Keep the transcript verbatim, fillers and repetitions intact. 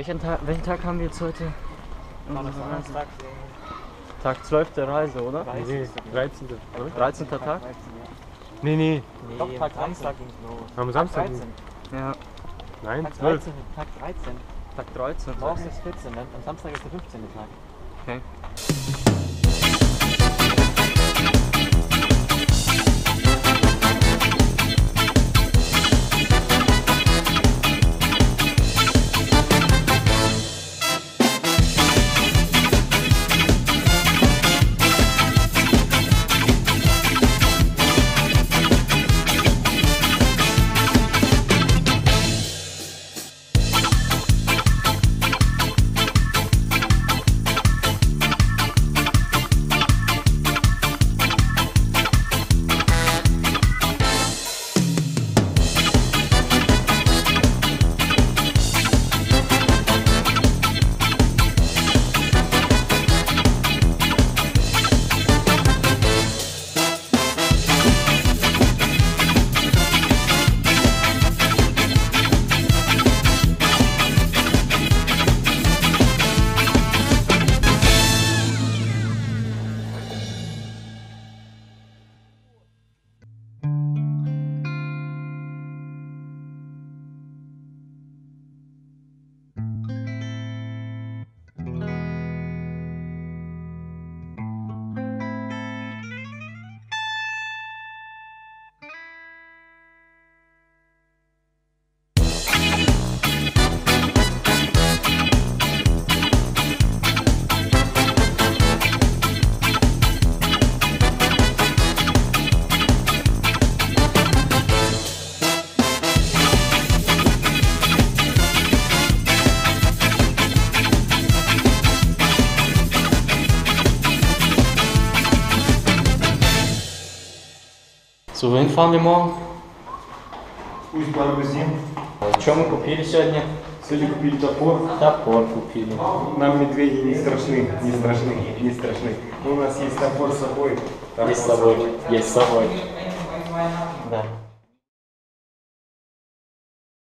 Welchen Tag, welchen Tag haben wir jetzt heute? Donnerstag. Tag zwölf der Reise, oder? Nee, dreizehnter dreizehnter Tag? Nee, nee. Nee, Doch, Tag Samstag ging's los. Am Samstag? dreizehn. Ja. Nein, Tag zwölf. dreizehn. Tag dreizehn. Tag dreizehn. Morgen ist vierzehn, am Samstag ist der fünfzehnte Tag. Okay. So, wohin fahren wir morgen? Пусть магазин. Что мы купили сегодня? Сегодня купили топор. Топор купили. Нам медведи не страшны, не страшны, не страшны. У нас есть топор с собой. Есть с собой. Есть с собой. Да.